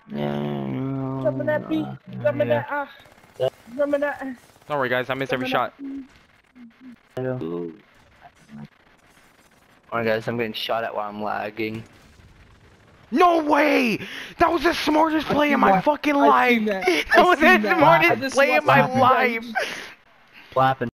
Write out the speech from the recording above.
Jump in that beat. Jump in that. Jump in that. Don't worry, guys. I missed every shot. Alright, guys, I'm getting shot at while I'm lagging. No way! That was the smartest play in my fucking life! That was the smartest play in my life! What happened?